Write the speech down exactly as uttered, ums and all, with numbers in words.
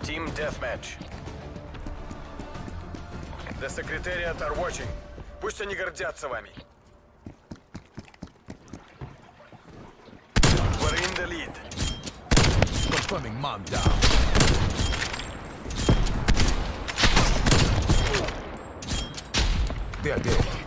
Team Deathmatch. The Secretariat are watching. Пусть они гордятся вами. We're in the lead. Confirming man down. They're dead.